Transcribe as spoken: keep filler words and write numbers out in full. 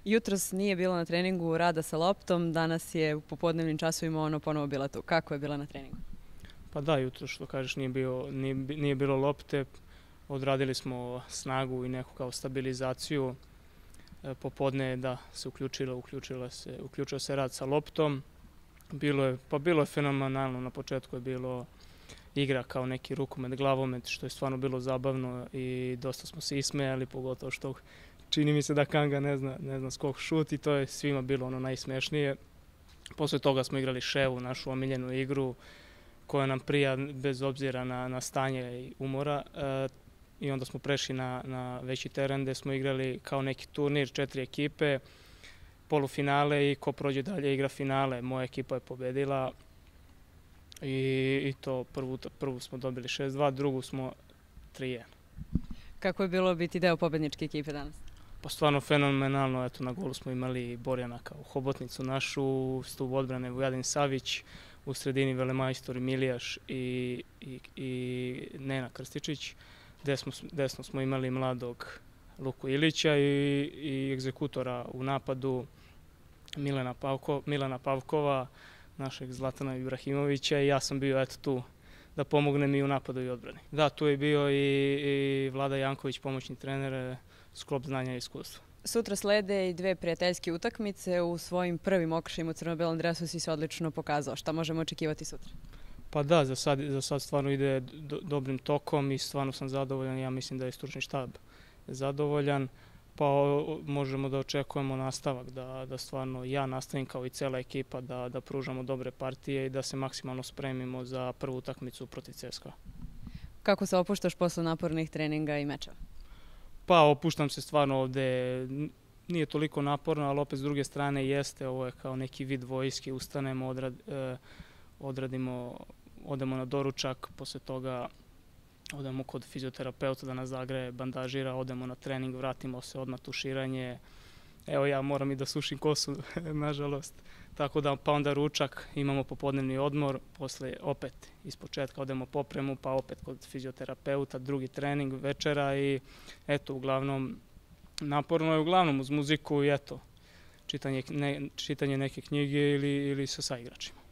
Jutros nije bilo na treningu rada sa loptom, danas je u popodnevnim časovima ono ponovo bila tu. Kako je bila na treningu? Pa da, jutro što kažeš nije, bio, nije, nije bilo lopte, odradili smo snagu i neku kao stabilizaciju. E, popodne da se uključilo, uključilo se, uključio se rad sa loptom. Bilo je, pa bilo je fenomenalno, na početku je bilo igra kao neki rukomet, glavomet, što je stvarno bilo zabavno i dosta smo se ismejali, pogotovo što čini mi se da Kanga ne zna, ne zna skok šut i to je svima bilo ono najsmešnije. Posle toga smo igrali ševu, našu omiljenu igru, koja nam prija bez obzira na, na stanje i umora. E, I onda smo prešli na, na veći teren gde smo igrali kao neki turnir, četiri ekipe, polufinale i ko prođe dalje igra finale. Moja ekipa je pobedila i, i to prvu, prvu smo dobili šest dva, drugu smo tri jedan. Kako je bilo biti deo pobedničke ekipe danas? Pa stvarno fenomenalno, eto na golu smo imali Borjana kao hobotnicu našu, stup odbrane Vujadin Savić, u sredini velemajstor Milijaš i, i, i Nena Krstičić. Desno, desno smo imali mladog Luku Ilića i, i egzekutora u napadu Milana, Pavko, Milana Pavkova, našeg Zlatana Ibrahimovića i ja sam bio eto tu da pomognem i u napadu i odbrani. Da, tu je bio i, i Vlada Janković, pomoćni trener, sklop znanja i iskustva. Sutra slede i dve prijateljske utakmice. U svojim prvim okršajima u crno-belom dresu si se odlično pokazao. Šta možemo očekivati sutra? Pa da, za sad, za sad stvarno ide do, dobrim tokom i stvarno sam zadovoljan. Ja mislim da je stručni štab zadovoljan. Pa o, možemo da očekujemo nastavak, da, da stvarno ja nastavim kao i cela ekipa da, da pružamo dobre partije i da se maksimalno spremimo za prvu utakmicu protiv C S K A. Kako se opuštaš posle napornih treninga i mečeva? Pa opuštam se stvarno ovde, nije toliko naporno, ali opet s druge strane jeste, ovo je kao neki vid vojske, ustanemo, odrad, eh, odradimo, odemo na doručak, posle toga odemo kod fizioterapeuta da nas zagreje, bandažira, odemo na trening, vratimo se odmah tuširanje. Evo ja moram i da sušim kosu, nažalost. Tako da pa onda ručak, imamo popodnevni odmor, posle opet ispočetka odemo popremu, pa opet kod fizioterapeuta, drugi trening, večera i eto, uglavnom naporno je uglavnom uz muziku i eto, čitanje, ne, čitanje neke knjige ili, ili sa saigračima.